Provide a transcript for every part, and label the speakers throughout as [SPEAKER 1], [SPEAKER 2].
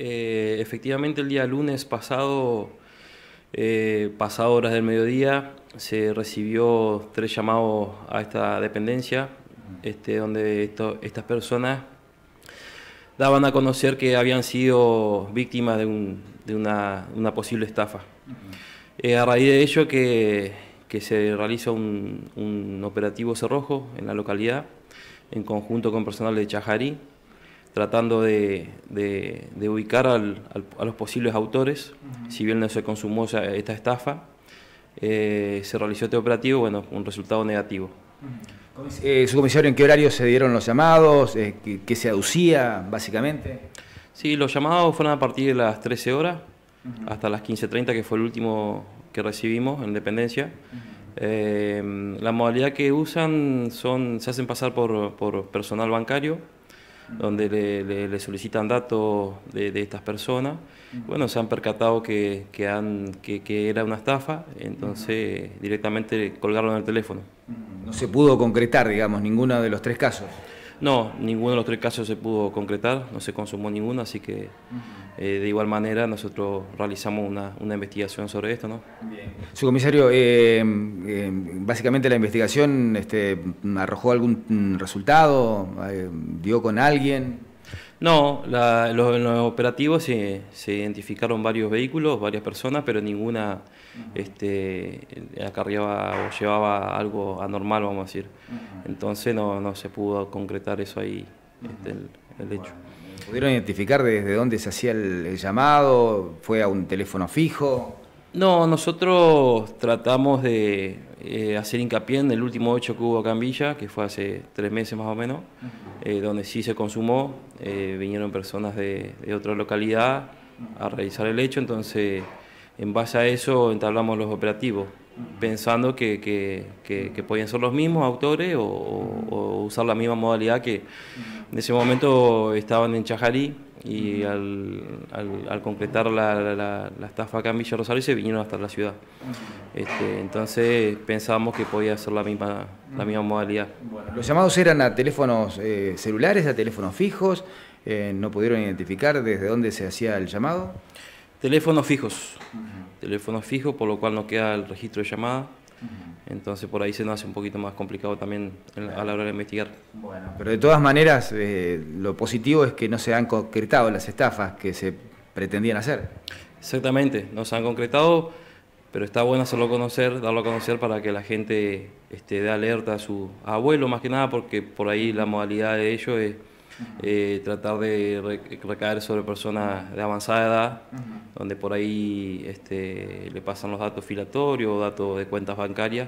[SPEAKER 1] Efectivamente, el día lunes pasado, pasado horas del mediodía, se recibió 3 llamados a esta dependencia, donde estas personas daban a conocer que habían sido víctimas de una posible estafa. A raíz de ello que se realiza un operativo cerrojo en la localidad, en conjunto con personal de Chajarí, tratando de ubicar a los posibles autores. Si bien no se consumó esta estafa, se realizó este operativo, bueno, un resultado negativo.
[SPEAKER 2] ¿Su comisario en qué horario se dieron los llamados? ¿Qué se aducía, básicamente?
[SPEAKER 1] Sí, los llamados fueron a partir de las 13 horas hasta las 15:30, que fue el último que recibimos en dependencia. La modalidad que usan se hacen pasar por personal bancario, donde le solicitan datos de estas personas. Bueno, se han percatado que era una estafa, entonces directamente colgaron el teléfono.
[SPEAKER 2] No se pudo concretar, digamos, ninguno de los 3 casos.
[SPEAKER 1] No, ninguno de los 3 casos se pudo concretar, no se consumó ninguno, así que de igual manera nosotros realizamos una investigación sobre esto, ¿no?
[SPEAKER 2] Bien. Su comisario, básicamente la investigación arrojó algún resultado, dio con alguien.
[SPEAKER 1] No, en los operativos se identificaron varios vehículos, varias personas, pero ninguna acarreaba o llevaba algo anormal, vamos a decir. Entonces no se pudo concretar eso ahí, el hecho.
[SPEAKER 2] ¿Pudieron identificar desde dónde se hacía el llamado? ¿Fue a un teléfono fijo?
[SPEAKER 1] No, nosotros tratamos de hacer hincapié en el último hecho que hubo acá en Villa, que fue hace 3 meses más o menos, donde sí se consumó. Vinieron personas de otra localidad a realizar el hecho, entonces en base a eso entablamos los operativos, pensando que podían ser los mismos autores o usar la misma modalidad que en ese momento estaban en Chajarí, y al concretar la estafa acá en Villa Rosario se vinieron hasta la ciudad. Entonces pensábamos que podía ser la misma modalidad.
[SPEAKER 2] Bueno, los llamados eran a teléfonos celulares, a teléfonos fijos. ¿No pudieron identificar desde dónde se hacía el llamado?
[SPEAKER 1] Teléfonos fijos, teléfonos fijos, por lo cual no queda el registro de llamada. Entonces por ahí se nos hace un poquito más complicado también a la hora de investigar.
[SPEAKER 2] Bueno, pero de todas maneras lo positivo es que no se han concretado las estafas que se pretendían hacer.
[SPEAKER 1] Exactamente, no se han concretado, pero está bueno hacerlo conocer, darlo a conocer para que la gente dé alerta a su abuelo, más que nada, porque por ahí la modalidad de ellos es tratar de recaer sobre personas de avanzada edad, donde por ahí le pasan los datos filatorios, datos de cuentas bancarias,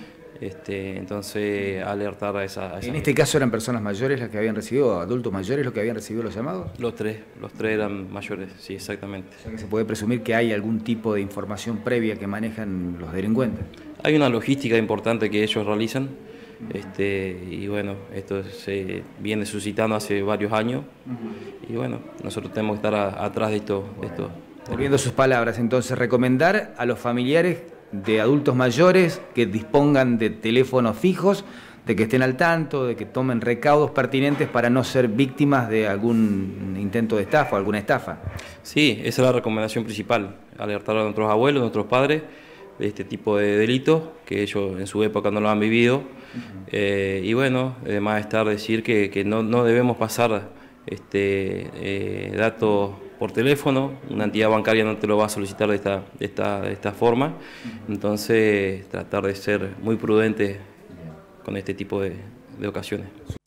[SPEAKER 1] entonces alertar a esa
[SPEAKER 2] ¿En este caso eran personas mayores las que habían recibido, adultos mayores los que habían recibido los llamados?
[SPEAKER 1] Los tres eran mayores, sí, exactamente.
[SPEAKER 2] O sea que se puede presumir que hay algún tipo de información previa que manejan los delincuentes.
[SPEAKER 1] Hay una logística importante que ellos realizan. Y bueno, esto se viene suscitando hace varios años, y bueno, nosotros tenemos que estar atrás de esto.
[SPEAKER 2] Volviendo a sus palabras, entonces, recomendar a los familiares de adultos mayores que dispongan de teléfonos fijos, de que estén al tanto, de que tomen recaudos pertinentes para no ser víctimas de algún intento de estafa o alguna estafa.
[SPEAKER 1] Sí, esa es la recomendación principal, alertar a nuestros abuelos, a nuestros padres, de este tipo de delitos, que ellos en su época no lo han vivido. Y bueno, además estar decir que no debemos pasar datos por teléfono. Una entidad bancaria no te lo va a solicitar de esta forma. Entonces tratar de ser muy prudentes con este tipo de ocasiones.